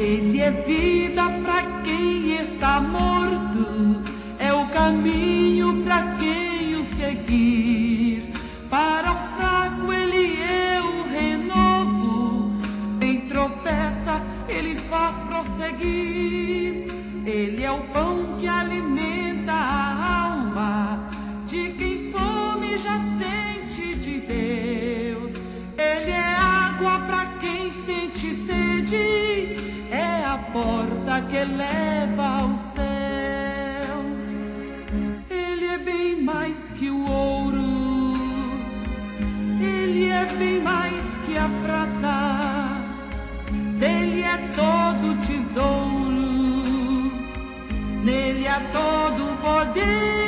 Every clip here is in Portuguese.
Ele é vida para quem está morto, é o caminho para quem o seguir. Para o fraco ele é o renovo, quem tropeça ele faz prosseguir. Ele é o pão que alimenta a alma de quem fome já sente de Deus. Ele é água para quem sente sede, é a porta que leva ao céu. Ele é bem mais que o ouro, ele é bem mais que a prata, dele é todo o tesouro, nele há todo o poder.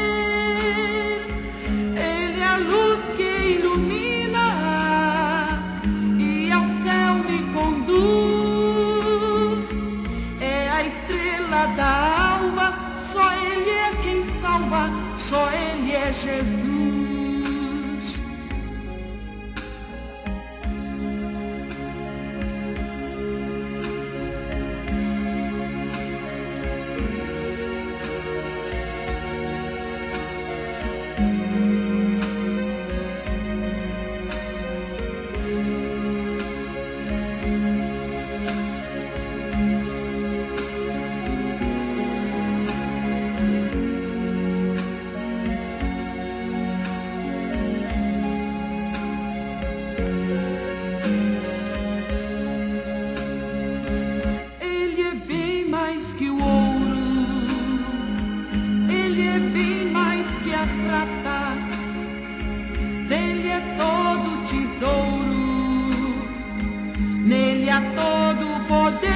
Ele é a luz que ilumina e ao céu me conduz. É a estrela da alma, só ele é quem salva, só ele é Jesus. Dele é todo o tesouro, nele há todo o poder.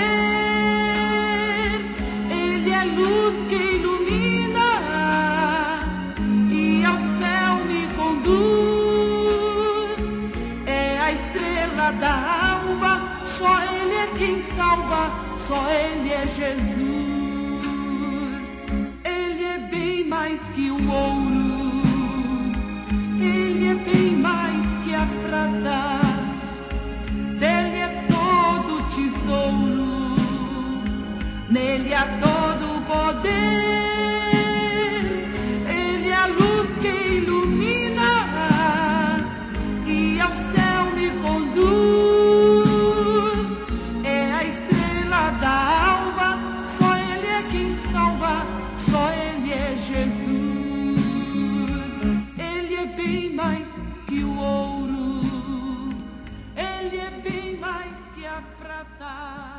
Ele é luz que ilumina e ao céu me conduz. É a estrela da alva, só ele é quem salva, só ele é Jesus. Ele é bem mais que o ouro, ele é bem mais que a prata, dele é todo o tesouro, nele há todo o poder. Ele é a luz que ilumina e ao céu me conduz. É a estrela da alva, só ele é quem salva, só ele é Jesus. Bem mais que o ouro, ele é bem mais que a prata.